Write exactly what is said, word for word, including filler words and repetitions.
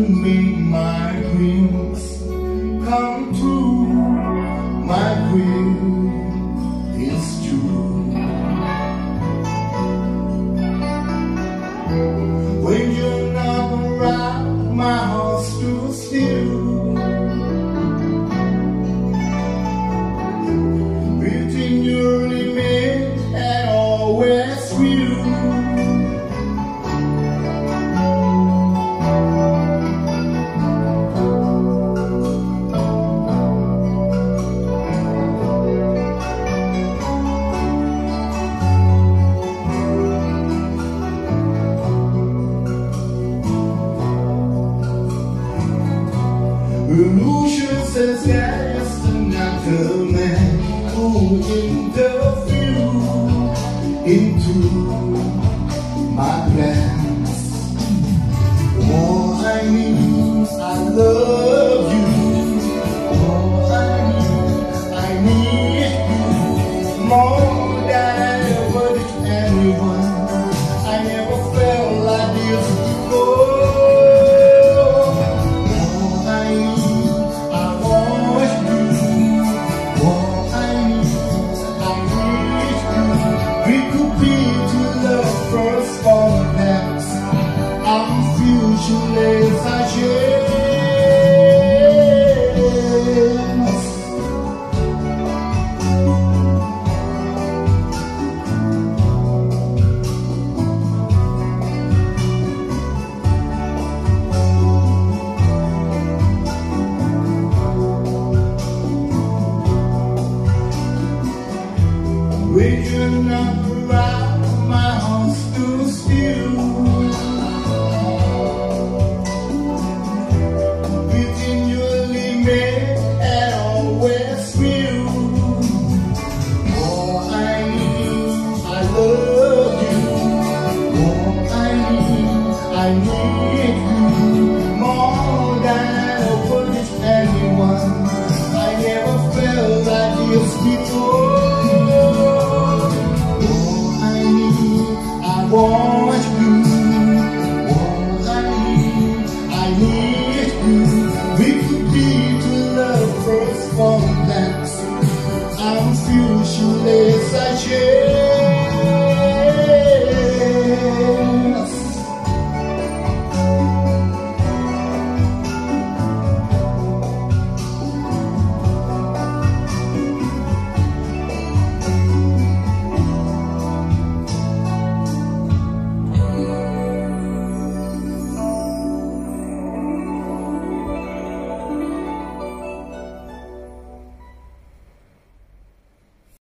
make my dreams come true. My dream is true. When you're not around, my heart stood still. Within your image and always you. Illusion says that it's not the man who interfere into my plans. All I need is I love you. All I need, I need you more than I ever did anyone. I never felt like this before. Futureless I when you're not around, my heart stood still.